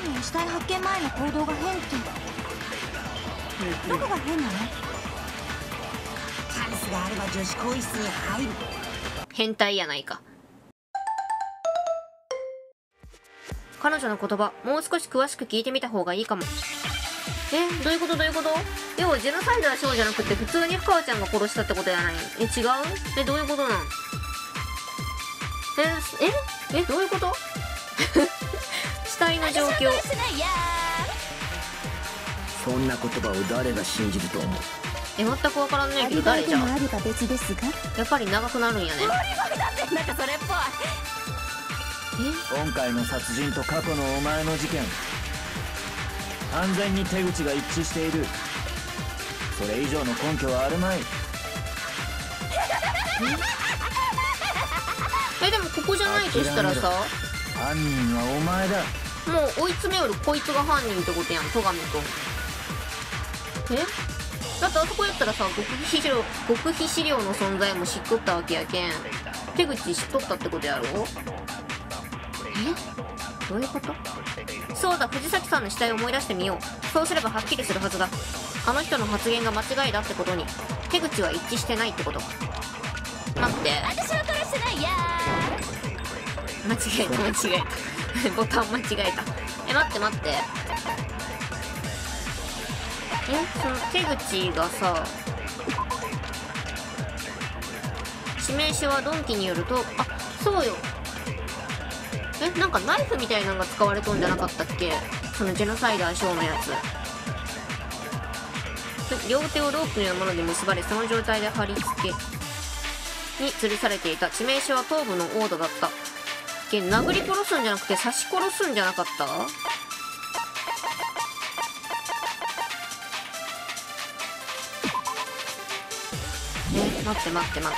の死体発見前の行動が変って、どこが変なの？ チャンスがあれば女子更衣室に入る。 変態やないか。彼女の言葉、もう少し詳しく聞いてみた方がいいかも。どういうことどういうこと？要はジェノサイダーショーじゃなくて普通に深川ちゃんが殺したってことやない？違う？どういうことなん？どういうこと死体の状況。 そんな言葉を誰が信じると思う？ 全く分からんねえけど誰じゃん。 あれば別ですが、 やっぱり長くなるんやね。 なんかそれっぽい。 今回の殺人と過去のお前の事件、完全に手口が一致している。それ以上の根拠はあるまい。 でもここじゃないとしたらさ、 犯人はお前だ。 もう追い詰めよるこいつが犯人ってことやん、戸上くん。だってあそこやったらさ、極秘資料の存在も知っとったわけやけん、手口知っとったってことやろ？どういうこと？そうだ、藤崎さんの死体を思い出してみよう。そうすればはっきりするはずだ。あの人の発言が間違いだってことに手口は一致してないってこと。待って、 私は殺してないや間違えたボタン間違えた。待ってその手口がさ、指名書はドンキによると、そうよ。なんかナイフみたいなのが使われとんじゃなかったっけ、そのジェノサイダーショーのやつ。両手をロープのようなもので結ばれ、その状態で貼り付けに吊るされていた。致命傷は頭部の殴打だった。殴り殺すんじゃなくて刺し殺すんじゃなかった？待って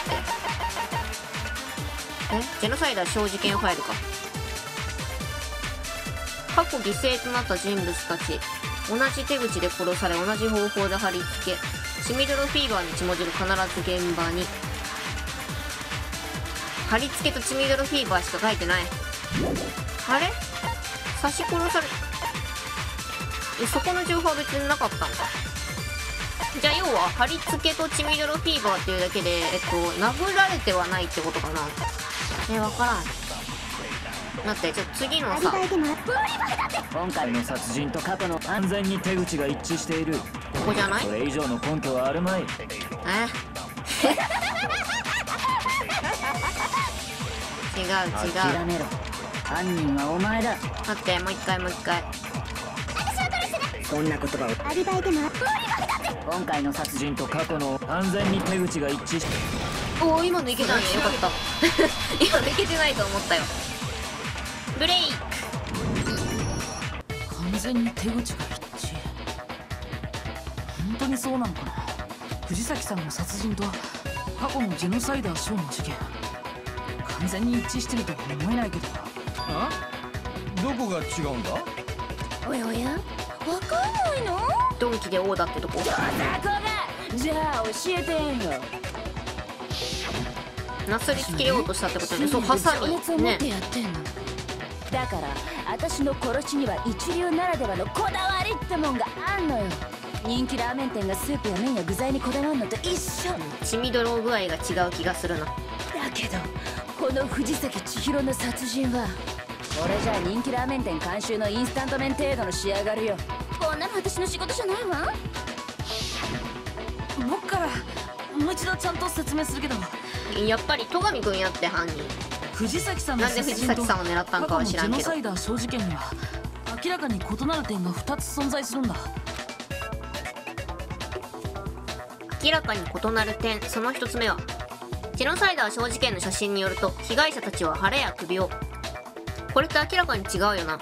ジェノサイダー小事件ファイルか。過去犠牲となった人物たち、同じ手口で殺され、同じ方法で貼り付け、血みどろフィーバーに血文字る。必ず現場に貼り付けと血みどろフィーバーしか書いてない。あれ、刺し殺され、そこの情報は別になかったんか。じゃあ要は貼り付けと血みどろフィーバーっていうだけで殴られてはないってことかな。分からん。待って、じゃあ次のさ、 今回の殺人と過去の完全に手口が一致している。 ここじゃない？ それ以上の根拠はあるまい。 違う。 諦めろ。犯人はお前だ。 待って、もう一回。 そんな言葉を。 アリバイでも今回の殺人と過去の完全に手口が一致して。 今のいけたんや、よかった今のいけてないと思ったよ。ブレイク。 完全に手口が一致。本当にそうなのかな。藤崎さんの殺人と過去のジェノサイダーショーの事件、完全に一致してるとは思えないけど。 どこが違うんだ？ おやおや、わかんないの？ ドンキで王だってとこ。 じゃあ教えてよ。 なすりつけようとしたってことね。そう、ハサミね。 だから私の殺しには一流ならではのこだわりってもんがあんのよ。人気ラーメン店がスープや麺や具材にこだわるのと一緒。 血みどろ具合が違う気がするな。 だけどこの藤崎千尋の殺人は、これじゃあ人気ラーメン店監修のインスタント麺程度の仕上がりよ。こんなの私の仕事じゃないわ。 僕からもう一度ちゃんと説明するけど、 やっぱり戸上くんやって犯人。 藤崎さんのなんで藤崎さんを狙ったんかは知らんけど、 過去のジェノサイダー小事件には明らかに異なる点が2つ存在するんだ。 明らかに異なる点、その一つ目はジェノサイダー小事件の写真によると、被害者たちは腹や首を。これって明らかに違うよな。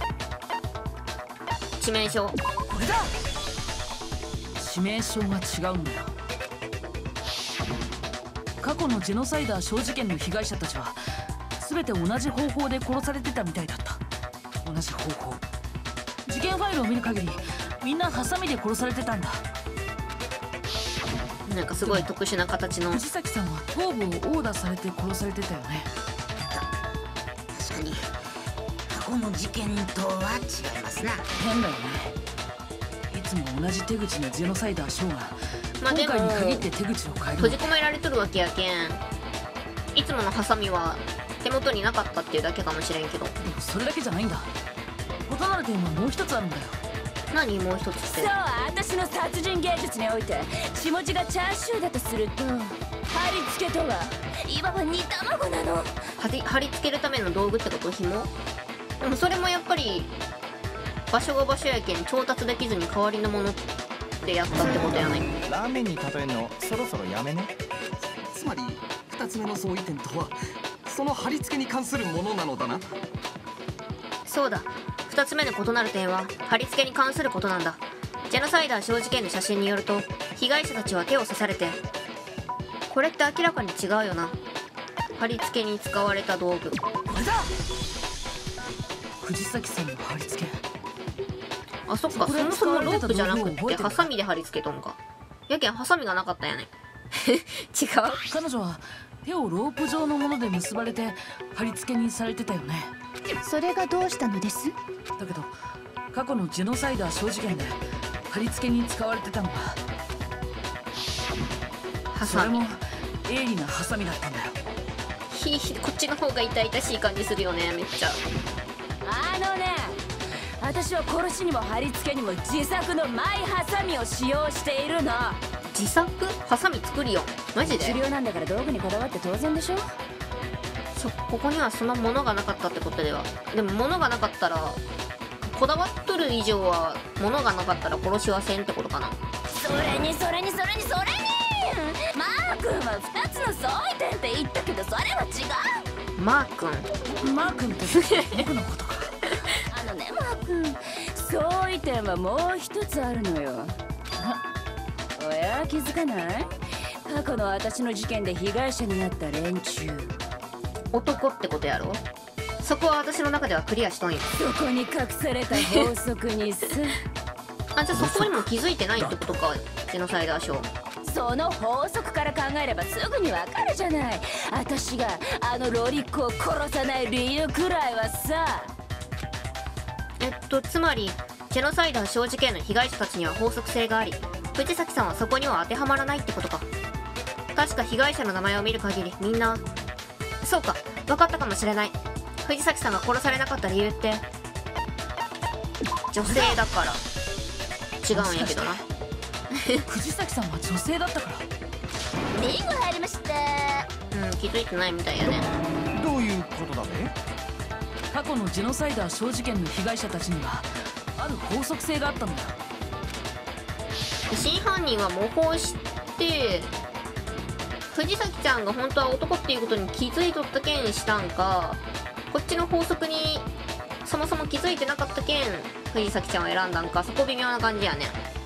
致命傷。 これだ。致命傷が違うんだよ。過去のジェノサイダー小事件の被害者たちは全て同じ方法で殺されてたみたいだった。同じ方法。事件ファイルを見る限りみんなハサミで殺されてたんだ。 なんかすごい特殊な形の。 藤崎さんは頭部を殴打されて殺されてたよね。 確かに過去の事件とは違いますな。 変だよね。いつも同じ手口のジェノサイダーショーが、今まあでも回に限って手口を変えるの。 閉じ込められとるわけやけん、いつものハサミは手元になかったっていうだけかもしれんけど。 でもそれだけじゃないんだ。異なる点はもう一つあるんだよ。 何もう一つってそう、私の殺人芸術において血文字がチャーシューだとすると、貼り付けとはいわば煮卵なの。 貼り付けるための道具ってこと？紐？でもそれもやっぱり場所が場所やけん調達できずに代わりのものでやったってことやね。 ラーメンに例えるのそろそろやめね。 つまり2つ目の相違点とはその貼り付けに関するものなのだな。 そうだ、2つ目の異なる点は貼り付けに関することなんだ。ジェノサイダー小事件の写真によると、被害者たちは手を刺されて、これって明らかに違うよな。貼り付けに使われた道具、 これだ。藤崎さんの貼り付け。 あ、そっか、 これそもそもロープじゃなくって使われてた道具を覚えてるハサミで貼り付けとんか。やけんハサミがなかったんやね。違う。 彼女は手をロープ状のもので結ばれて貼り付けにされてたよね。 それがどうしたのです？ だけど過去のジェノサイダー小事件で貼り付けに使われてたのはハサミ。 それも鋭利なハサミだったんだよ。 こっちの方が痛々しい感じするよね、めっちゃ。 私は殺しにも貼り付けにも自作のマイハサミを使用しているの。 自作ハサミ作りよ。マジで？ 狩猟なんだから道具にこだわって当然でしょ。 ここにはそのものがなかったってことでは。でも物がなかったら、こだわっとる以上は物がなかったら殺しはせんってことかな。 それにマー君は2つの相違点って言ったけど、それは違う。 マー君マー君って僕のことか。 マー君、相違点はもう一つあるのよ。おや、気づかない？過去の私の事件で被害者になった連中。 男ってことやろ。そこは私の中ではクリアしとんよ。 そこに隠された法則にさ。 あ、じゃあそこにも気づいてないってことか、ジェノサイダーショー。 その法則から考えればすぐにわかるじゃない。私があのロリッコを殺さない理由くらいはさ。 つまりジェノサイダー小事件の被害者たちには法則性があり、藤崎さんはそこには当てはまらないってことか。確か被害者の名前を見る限りみんな、そうか、分かったかもしれない。藤崎さんが殺されなかった理由って女性だから違うんやけどな。 藤崎さんは女性だったから。 リンゴ入りました。 気づいてないみたいやね。 どういうことだべ？ 過去のジェノサイダー小事件の被害者たちにはある法則性があったんだ。 真犯人は模倣して藤崎ちゃんが本当は男っていうことに気づいとったけんしたんか、こっちの法則にそもそも気づいてなかったけん藤崎ちゃんを選んだんか、そこ微妙な感じやね。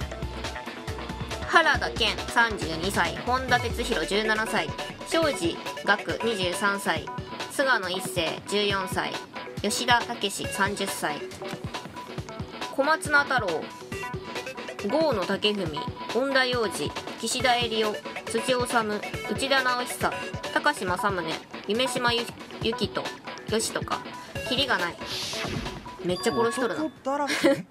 原田健32歳、本田哲弘17歳、庄司岳23歳、菅野一世14歳、吉田武30歳、小松菜太郎、郷野武文、恩田洋二、岸田恵里夫、土治、内田直久、高島正宗、夢島由紀と、吉とか、キリがない。めっちゃ殺しとるな。 男だらけ？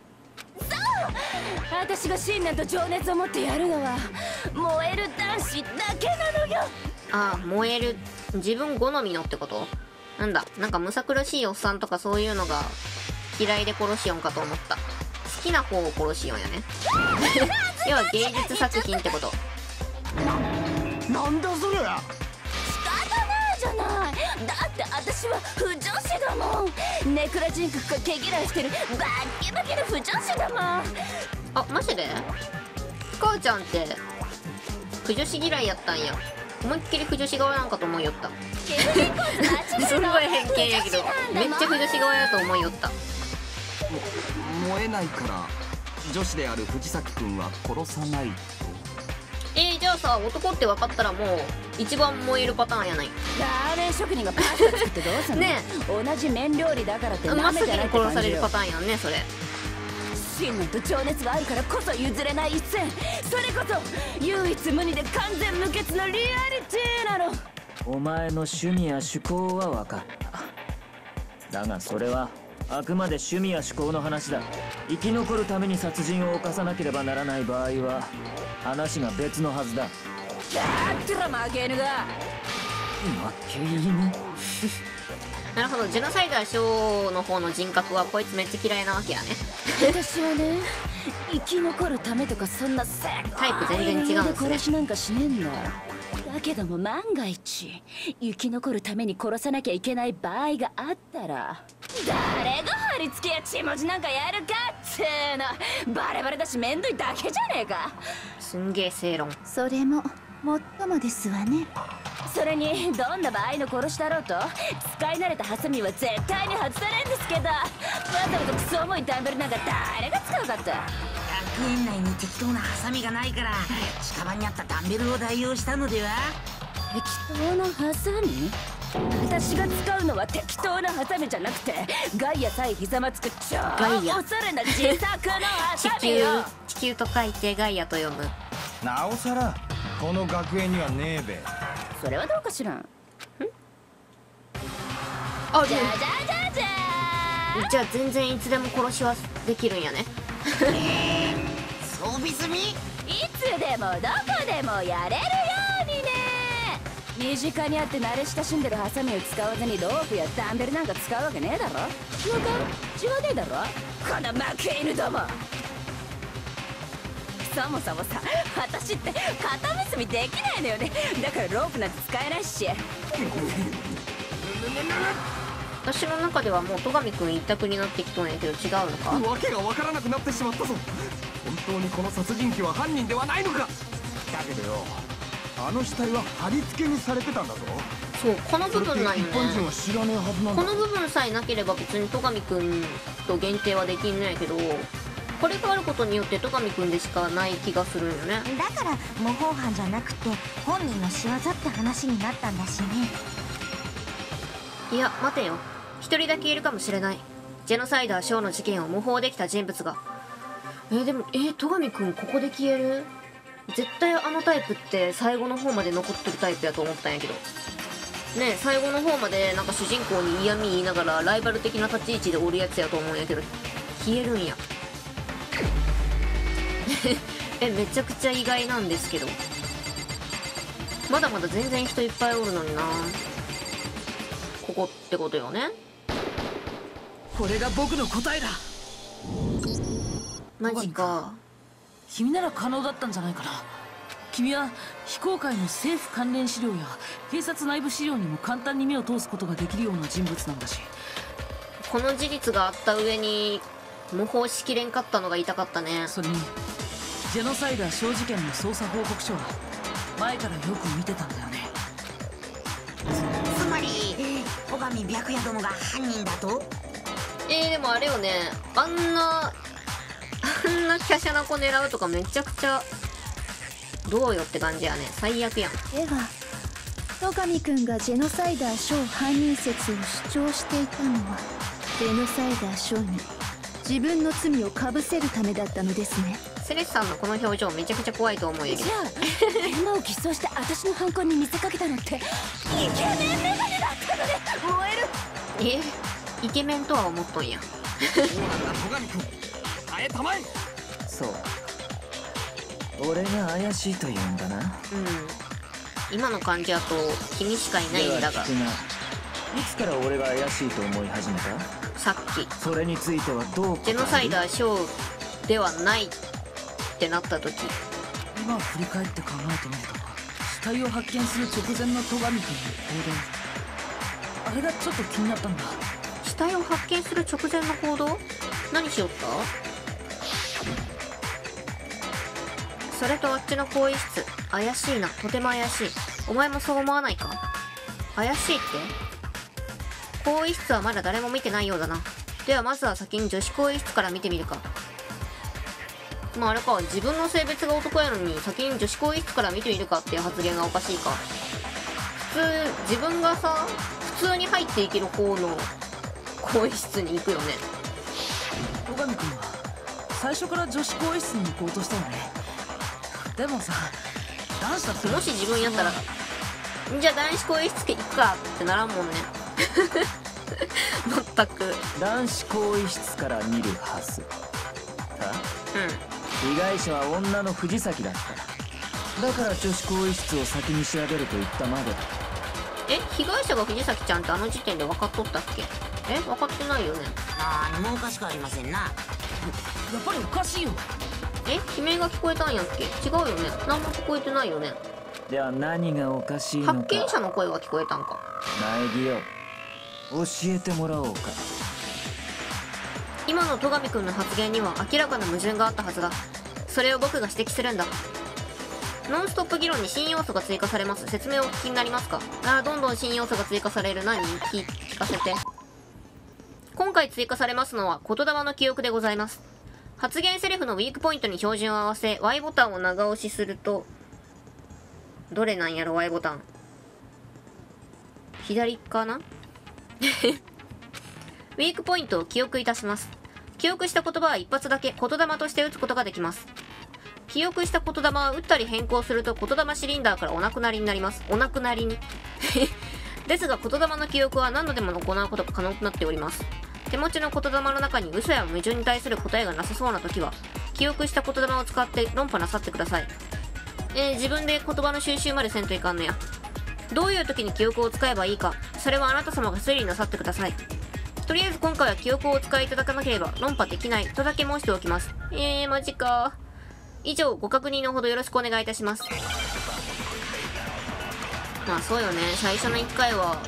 私が信念と情熱を持ってやるのは燃える男子だけなのよ。 ああ、燃える自分好みのってこと？なんだ、なんかむさ苦しいおっさんとかそういうのが嫌いで殺しよんかと思った。好きな方を殺しよんやね。要は芸術作品ってこと。 なんだそれ。 仕方ないじゃない。だって私は不女子だもん。ネクラ人格が毛嫌いしてるバッキバキの不女子だもん。 あ、マジで？母ちゃんって不女子嫌いやったんや。思いっきり不女子側なんかと思いよった。すんごい偏見やけど、めっちゃ不女子側やと思いよった。 燃えないから女子である藤崎君は殺さないと。 じゃあさ、男って分かったらもう一番燃えるパターンやない。 ラーメン職人がパスタ作ってどうすんの？ ね同じ麺料理だからって真なっ先にめじゃないって感殺されじよ。 るパターンやんね、それ。 信念と情熱があるからこそ譲れない一線。それこそ唯一無二で完全無欠のリアリティなの。 お前の趣味や趣向は分かった。だがそれはあくまで趣味や思考の話だ。生き残るために殺人を犯さなければならない場合は話が別のはずだ。 だったら負け犬が。 負け犬。 なるほど、ジェノサイダーショーの方の人格はこいつめっちゃ嫌いなわけやね。 私はね、生き残るためとかそんなタイプ全然違うんですね殺しなんかしねえんだ。だけども万が一生き残るために殺さなきゃいけない場合があったら、誰が貼り付けや血文字なんかやるかっての。バレバレだしめんどいだけじゃねえか。 すんげえ正論。 それももっともですわね。 それにどんな場合の殺しだろうと使い慣れたハサミは絶対に外されんですけど、わざわざクソ重いダンベルなんか誰が使うかって。 学園内に適当なハサミがないから近場にあったダンベルを代用したのでは。 適当なハサミ？私が使うのは適当なハサミじゃなくて、ガイア対ひざまつく超ガイアおしゃれな自作のハサミよ。 地球と書いてガイアと読む。 なおさらこの学園にはねえべ。 それはどうかしらん。 あ、 じゃじゃじゃじゃじゃあ全然いつでも殺しはできるんやね。 装備済み。 いつでもどこでもやれるようにね。身近にあって慣れ親しんでるハサミを使わずにロープやダンベルなんか使うわけねえだろ。なんか違わねえだろこの負け犬ども。そもそもさ、私って肩結びできないのよね。だからロープなんて使えないし。 私の中ではもう戸上くん一択になってきとんやけど、違うのか。 わけがわからなくなってしまったぞ。本当にこの殺人鬼は犯人ではないのか。 だけどよ、あの死体は貼り付けにされてたんだぞ。 そう、この部分なんよね。 一般人は知らねえはずなんだ。 この部分さえなければ別に戸上くんと限定はできんのやけど、これがあることによって戸上くんでしかない気がするよね。 だから模倣犯じゃなくて本人の仕業って話になったんだしね。 いや待てよ、一人だけいるかもしれない。ジェノサイダーショーの事件を模倣できた人物が。でも戸上くんここで消える？絶対あのタイプって最後の方まで残ってるタイプやと思ったんやけどね。え最後の方までなんか主人公に嫌味言いながらライバル的な立ち位置でおるやつやと思うんやけど、消えるんや。めちゃくちゃ意外なんですけど、まだまだ全然人いっぱいおるのにな。ここってことよね。 これが僕の答えだ。 マジか。 君なら可能だったんじゃないかな。君は非公開の政府関連資料や警察内部資料にも簡単に目を通すことができるような人物なんだし。 この事実があった上に模倣しきれんかったのが痛かったね。 それにジェノサイダー小事件の捜査報告書は前からよく見てたんだよね。 つまり戸上白夜殿が犯人だと。 でもあれよね、あんな華奢な子狙うとかめちゃくちゃどうよって感じやね。最悪やん。 では戸上くんがジェノサイダーショー犯人説を主張していたのはジェノサイダーショーに自分の罪をかぶせるためだったのですね。 セレスさんのこの表情めちゃくちゃ怖いと思うんやけど。 じゃあ現場を偽装して私の犯行に見せかけたのってイケメンメガネだったので燃える。 イケメンとは思っとんや。 そうなんだ戸上君、耐えたまえ。 そう俺が怪しいと言うんだな。 今の感じだと君しかいないんだが。 では聞くが、いつから俺が怪しいと思い始めた？ さっきそれについてはどう答える？ ジェノサイダーショーではないってなった時。 今振り返って考えてみると、死体を発見する直前の戸上君の行動、あれがちょっと気になったんだ。 死体を発見する直前の行動？何しよった？それとあっちの更衣室怪しいな。とても怪しい。お前もそう思わないか？怪しいって？更衣室はまだ誰も見てないようだな。ではまずは先に女子更衣室から見てみるか。まああれか、自分の性別が男やのに先に女子更衣室から見てみるかっていう発言がおかしいか。普通自分がさ普通に入っていける方の更衣室に行くよね。 戸上君は最初から女子更衣室に行こうとしたよね。でもさ、男子だってもし自分やったらじゃあ男子更衣室行くかってならんもんね。 全く。 男子更衣室から見るはず。被害者は女の藤崎だった。だから女子更衣室を先に調べると言ったまでだ。 被害者が藤崎ちゃんってあの時点で分かっとったっけ？分かってないよね。 何もおかしくありませんな。 やっぱりおかしいよ。 悲鳴が聞こえたんやっけ？違うよね。何も聞こえてないよね。 では何がおかしいのか。 発見者の声は聞こえたんか。 苗木よ、教えてもらおうか。 今の戸上くんの発言には明らかな矛盾があったはずだ。それを僕が指摘するんだ。ノンストップ議論に新要素が追加されます。説明をお聞きになりますか？どんどん新要素が追加される。何？聞かせて。今回追加されますのは言霊の記憶でございます。発言セリフのウィークポイントに標準を合わせ Y ボタンを長押しすると、どれなんやろ Y ボタン。左かなウィークポイントを記憶いたします。記憶した言葉は一発だけ言霊として打つことができます。記憶した言霊は打ったり変更すると言霊シリンダーからお亡くなりになります。お亡くなりにですが言霊の記憶は何度でも行うことが可能となっております。手持ちの言霊の中に嘘や矛盾に対する答えがなさそうな時は記憶した言霊を使って論破なさってください。自分で言葉の収集までせんといかんのや。どういう時に記憶を使えばいいか、それはあなた様が推理なさってください。とりあえず今回は記憶をお使いいただかなければ論破できないとだけ申しておきます。マジか。以上、ご確認のほどよろしくお願いいたします。まあそうよね、最初の1回は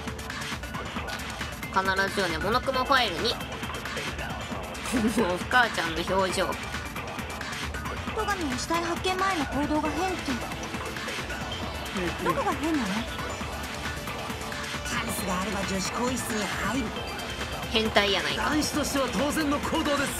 必ずよね。モノクロファイルにもう母ちゃんの表情。 戸上の死体発見前の行動が変って、どこが変なの？ チャンスがあれば女子更衣室に入る。 変態やないか。 男子としては当然の行動です。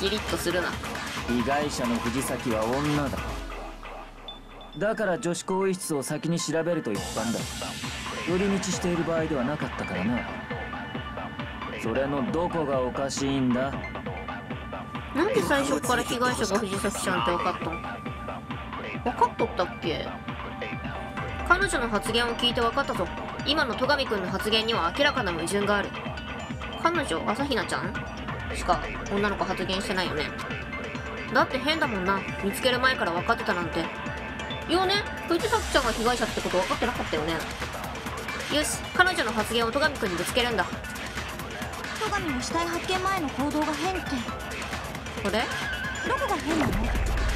キリッとするな。 被害者の藤崎は女だ。だから女子更衣室を先に調べると一般だ。寄り道している場合ではなかったからな。それのどこがおかしいんだ？ なんで最初から被害者が藤崎ちゃんって分かったの？分かっとったっけ？彼女の発言を聞いて分かったぞ。今の戸上くんの発言には明らかな矛盾がある。彼女、朝比奈ちゃんしか女の子発言してないよね。だって変だもんな。見つける前から分かってたなんて。よね、藤崎ちゃんが被害者ってこと分かってなかったよね。よし、彼女の発言を戸上くんにぶつけるんだ。 戸上の死体発見前の行動が変って、 これどこが変なの？ チャン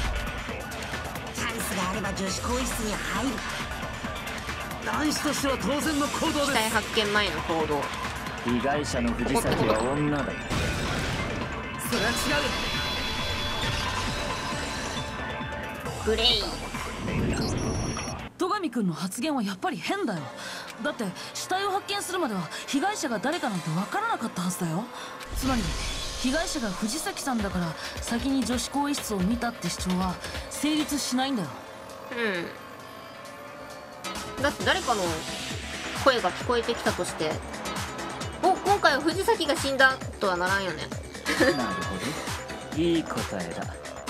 スがあれば女子更衣室に入る。 男子としては当然の行動です。 死体発見前の行動。 被害者の藤崎は女だ。 それは違う。 グレイ。 戸上くんの発言はやっぱり変だよ。だって死体を発見するまでは被害者が誰かなんて分からなかったはずだよ。つまり被害者が藤崎さんだから先に女子更衣室を見たって主張は成立しないんだよ。 だって誰かの声が聞こえてきたとして、今回は藤崎が死んだとはならんよね。 なるほど、いい答えだ。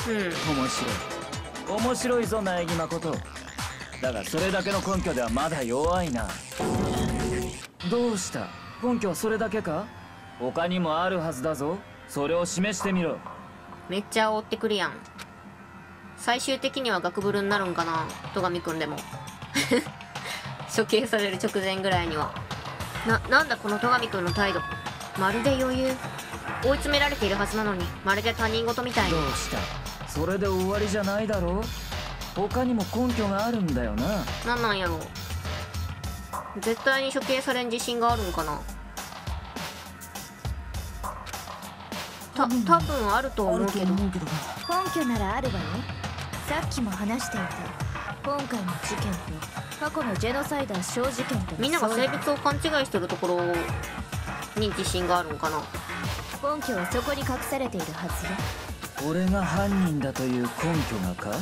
面白いぞ苗木誠。だがそれだけの根拠ではまだ弱いな。どうした？根拠はそれだけか？他にもあるはずだぞ。それを示してみろ。 めっちゃ煽ってくるやん。最終的にはガクブルになるんかな、戸上くんでも。処刑される直前ぐらいには。なんだこの戸上くんの態度。まるで余裕。追い詰められているはずなのに、まるで他人事みたいに。 どうした？それで終わりじゃないだろう。他にも根拠があるんだよな。 なんやろう。絶対に処刑されん自信があるんかな。多分あると思うけど。 根拠ならあるわよ。さっきも話していた今回の事件と過去のジェノサイダー小事件とみんなが性別を勘違いしてるところに自信があるんかな。 根拠はそこに隠されているはずよ。 俺が犯人だという根拠がか？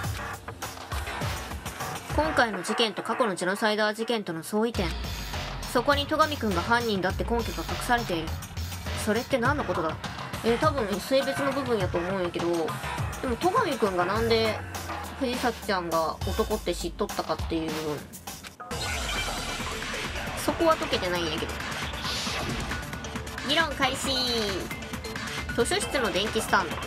今回の事件と過去のジェノサイダー事件との相違点。そこに戸上くんが犯人だって根拠が隠されている。それって何のことだ？多分性別の部分やと思うんやけど、でも戸上くんがなんで藤崎ちゃんが男って知っとったかっていう部分、そこは解けてないんやけど。 議論開始。図書室の電気スタンド。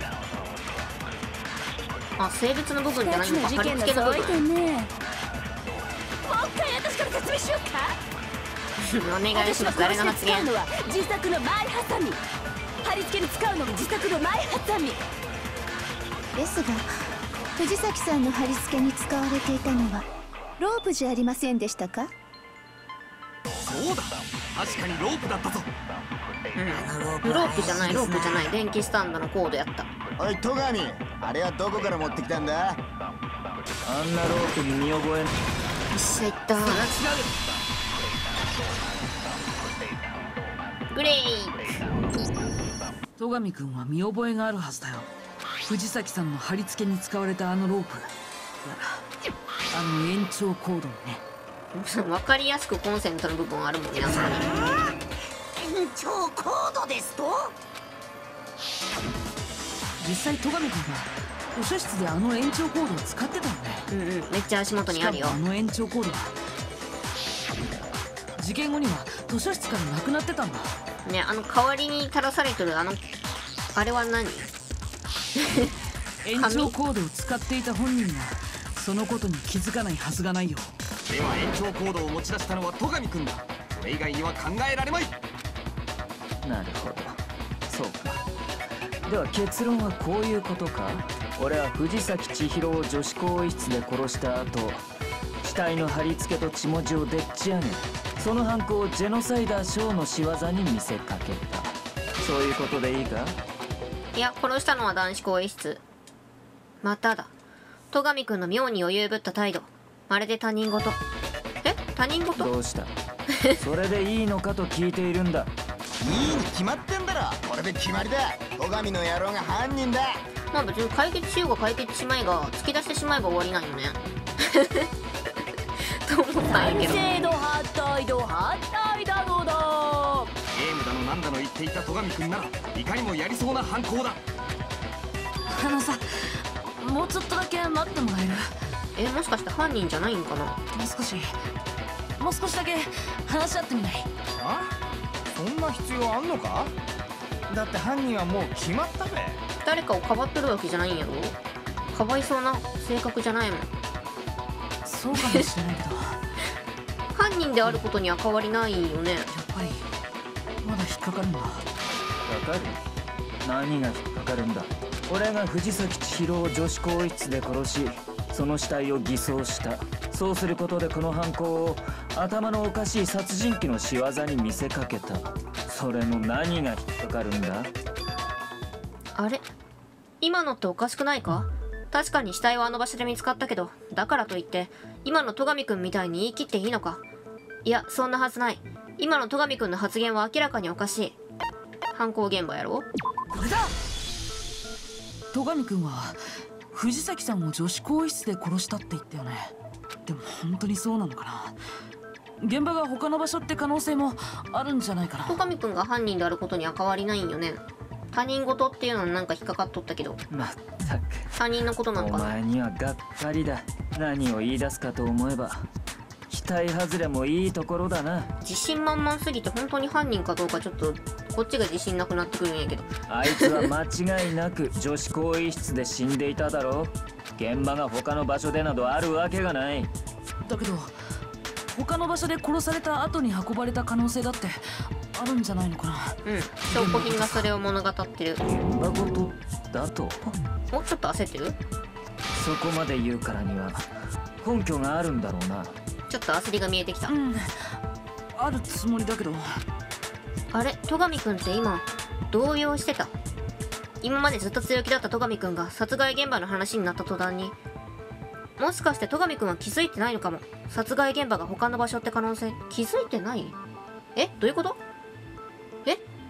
あ、性別の部分じゃないのか。貼り付けの部分。 ねもう一回私から説明しようか。 お願いします。誰の発言？ 使うのは自作の前ハサミ。貼り付けに使うのも自作の前ハサミですが、藤崎さんの貼り付けに使われていたのはロープじゃありませんでしたか？ そうだ、確かにロープだったぞ。 ロープじゃない、ロープじゃない。電気スタンドのコードやった。 おい戸上、あれはどこから持ってきたんだ？ あんなロープに見覚えよっしゃ、いった。グレイ戸上君は見覚えがあるはずだよ。藤崎さんの貼り付けに使われたあのロープ、あの延長コードにね。 わかりやすくコンセントの部分あるもんね、あそこに。 延長コードですと？ 実際戸上君が図書室であの延長コードを使ってたよね。 めっちゃ足元にあるよ。 しかもあの延長コードは事件後には図書室からなくなってたんだね。代わりに垂らされてるあれは何？ 延長コードを使っていた本人がそのことに気づかないはずがないよ。 では延長コードを持ち出したのは戸上君だ。それ以外には考えられまい。 なるほど、そうか。では結論はこういうことか。俺は藤崎千尋を女子更衣室で殺した後、死体の貼り付けと血文字をでっち上げ、その犯行をジェノサイダーショーの仕業に見せかけた。そういうことでいいか？ いや、殺したのは男子更衣室。まただ、戸上君の妙に余裕ぶった態度、まるで他人事。他人事？ どうした？それでいいのかと聞いているんだ。 いいに決まってんだろ。これで決まりだ。戸上の野郎が犯人だ。 まあ別に解決しようが解決しまいが、突き出してしまえば終わりなんよね。と思ったんやけど。 制度反対だのだ。 ゲームだのなんだの言っていた戸上君ならいかにもやりそうな犯行だ。 さ、もうちょっとだけ待ってもらえる？ もしかして犯人じゃないんかな？ もう少しだけ話し合ってみない？ あ？そんな必要あんのか？だって犯人はもう決まったべ。 誰かをかばってるわけじゃないんやろ？かばいそうな性格じゃないもん。 そうかもしれないけど犯人であることには変わりないよね。 やっぱりまだ引っかかるんだ。 わかる？何が引っかかるんだ？俺が藤崎千尋を女子更衣室で殺し、その死体を偽装した。そうすることでこの犯行を頭のおかしい殺人鬼の仕業に見せかけた。それの何が引っかかるんだ？ あれ？今のっておかしくないか？確かに死体はあの場所で見つかったけど、だからといって今の戸上くんみたいに言い切っていいのか？いや、そんなはずない。今の戸上くんの発言は明らかにおかしい。犯行現場やろ？ これだ！戸上くんは藤崎さんを女子更衣室で殺したって言ったよね。でも本当にそうなのかな？現場が他の場所って可能性もあるんじゃないかな。 戸上くんが犯人であることには変わりないんよね。他人事っていうのになんか引っかかっとったけど、 まったく他人のことなのおかな？ 前にはがっかりだ。何を言い出すかと思えば期待外れもいいところだな。 自信満々すぎて本当に犯人かどうかちょっとこっちが自信なくなってくるんやけど。 あいつは間違いなく女子更衣室で死んでいただろう。現場が他の場所でなどあるわけがない。 だけど他の場所で殺された後に運ばれた可能性だってあるんじゃないのかな？ 証拠品がそれを物語ってる。 現場ごとだと？ もうちょっと焦ってる？ そこまで言うからには根拠があるんだろうな。 ちょっと焦りが見えてきた。 あるつもりだけど。 あれ、戸上くんって今動揺してた？今までずっと強気だった戸上くんが殺害現場の話になった途端に、もしかして戸上くんは気づいてないのかも。殺害現場が他の場所って可能性。気づいてない？どういうこと？